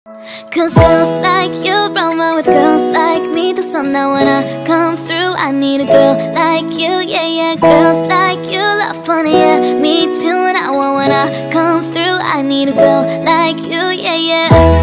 Cause girls like you run around with girls like me. So now when I come through, I need a girl like you, yeah, yeah. Girls like you love funny, yeah, me too. And I want when I come through, I need a girl like you, yeah, yeah.